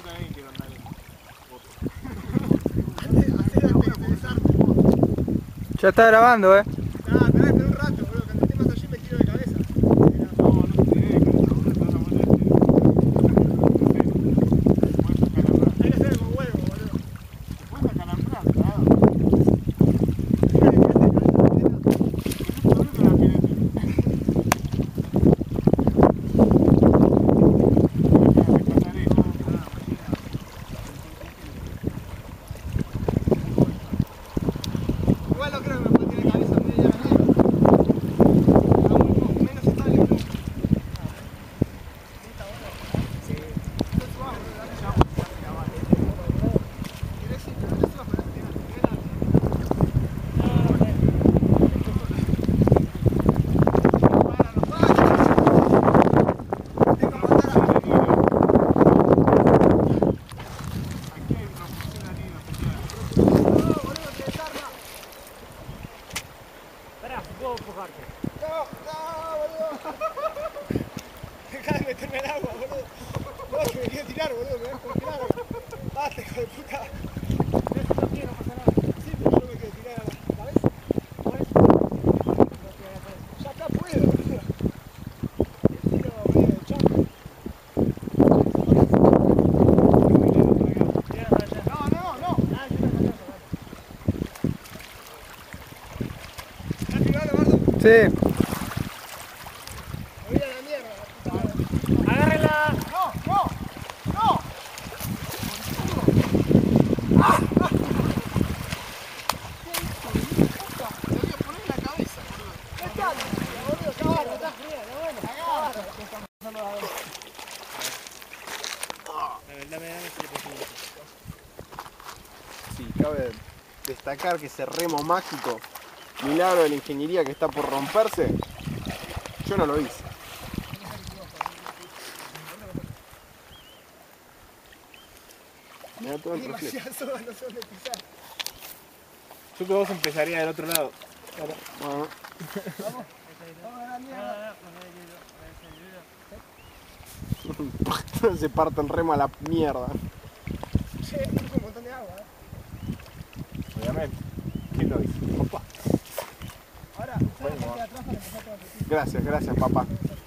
también quiero andar en Ya está grabando, Ah, tenés un rato, boludo. Cuando esté más allí me tiro de cabeza. No, no te diré, con la una te vas a morir. Hay que hacer con huevo, boludo. Te puedes acalambrar, claro. Igual no creo que me pueda tirar de cabeza media manera. Aún menos estable que nunca. Sí. Entonces vamos, boludo, dale ya. ¿Querés ir? Pero no te subas para tirar. Pará, puedo empujarte. No, boludo. Dejá de meterme en agua, boludo. Vos que me quieres tirar, boludo, me vas a congelar. Basta, hijo de puta. No quiero, no pasa nada. Sí, pero yo me quiero tirar a la cabeza. Ya acá puedo, boludo. El tiro medio de chanco. No. ¿Estás filmando, Mardo? Sí. Me voy a la mierda, la puta madre. ¡Agárrela! No. Te voy a poner en la cabeza, boludo. ¿Qué tal? Boludo, cabrón, está fría, está bueno. Dame ese poquito. Sí, cabe destacar que ese remo mágico, milagro de la ingeniería que está por romperse, yo no lo hice. Mirá todo el reflejo. Demasiado soda, no sé dónde pisar. Yo que vos empezaría del otro lado. Bueno, Vamos a la mierda. se parte el remo a la mierda. Che, es un montón de agua, Obviamente. ¿Quién lo hizo? Papá. Ahora, usá la parte de atrás para empezar a transmitir. Gracias, papá.